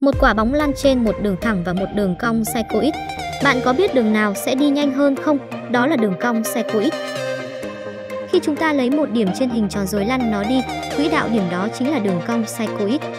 Một quả bóng lăn trên một đường thẳng và một đường cong cycloid. Bạn có biết đường nào sẽ đi nhanh hơn không? Đó là đường cong cycloid. Khi chúng ta lấy một điểm trên hình tròn rồi lăn nó đi, quỹ đạo điểm đó chính là đường cong cycloid.